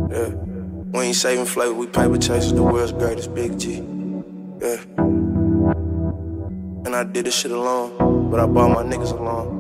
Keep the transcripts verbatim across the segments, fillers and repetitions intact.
Yeah. We ain't saving flavor, we paper chasers, the world's greatest, Big G. Yeah. And I did this shit alone, but I brought my niggas along.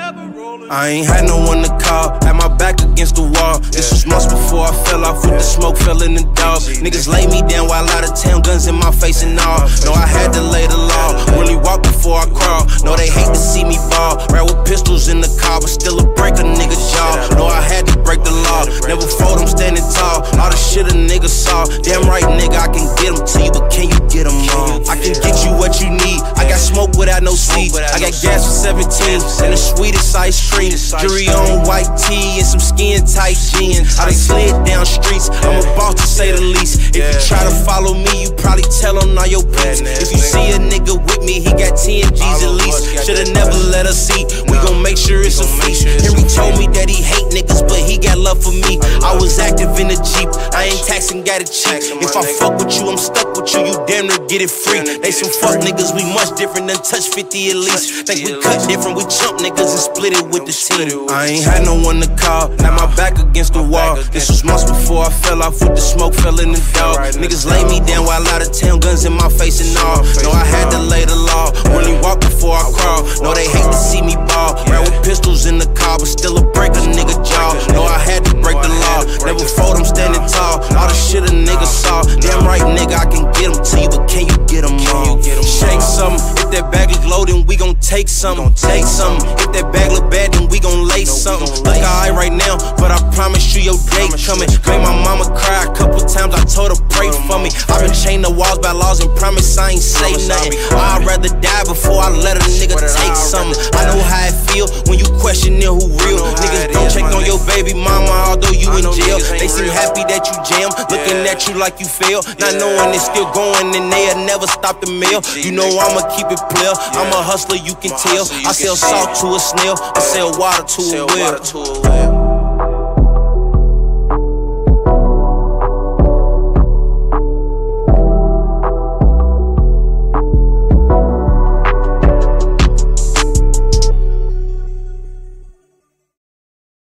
I ain't had no one to call, had my back against the wall. This was months before I fell off with the smoke, fell in the dog. Niggas lay me down while out of town, guns in my face and all. No, I had to lay the law, really walk before I crawl. No, they hate to see me fall, ride with pistols in the car, but still a break a nigga jaw. No, I had to break the law, never fold, I'm standing tall. All the shit a nigga saw, damn right nigga, I can get them to you, but can you get them all? I can get you what you need, I got smoke without no seeds. I got gas for seventeen, and the sweetest ice cream. Jury on white tee and some skin tight jeans. I done slid down streets, I'm a boss to say the least. If you try to follow me, you probably tell on all your peeps. If you see a nigga with me, he got ten G's at least. Shoulda never let us see, we gon' make sure it's a feast. Henry told me that he hate niggas, but he got love for me. I was active in the Jeep, I ain't taxing, got it cheap. If I fuck with you, I'm stuck with you, you damn near get it free. They some fuck niggas, we much different than touch fifty at least. Think we cut different, we jump niggas and split it with the team. I ain't had no one to call, had my back against the wall. This was months before I fell off with the smoke, fell in the dog. Niggas lay me down while out of town, guns in my face and all. No, I had to lay the law, really walk before I crawl. No, they hate to see me ball, ride with pistols in the car, but still a break a nigga jaw. No, I had to break the law, never fold, I'm standing tall. All the shit a nigga saw, damn right nigga, I can get them to you, but can you get them all? Shake something, if that bag is loaded, we gon' take something. Take something, if that bag look bad, then we gon' lace something. Look alright right now, but I promise you your day coming. Made my mama cry a couple times, I told her pray for me. I been chained to walls by laws and promise I ain't say nothing. I'd rather die before I let a nigga take something. I know how it feel when you questioning who real. Niggas don't check on your baby mama, although you in jail. They seem happy that you jam, looking at you like you fail. Not knowing it's still going and they'll never stop the mail. You know I'ma keep it clear, I'm a hustler, you can tell. I sell salt to a snail, I sell water to a well.